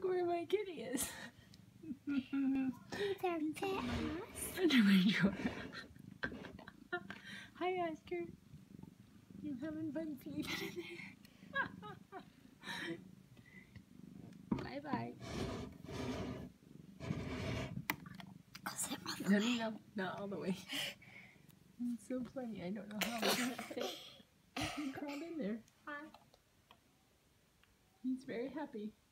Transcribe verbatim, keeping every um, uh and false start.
Look where my kitty is. It's our pet mouse. Under my drawer. Hi, Oscar. You having fun sleeping in there? Bye bye. No, no, no, not all the way. It's so funny. I don't know how it's gonna fit. He crawled in there. Hi. He's very happy.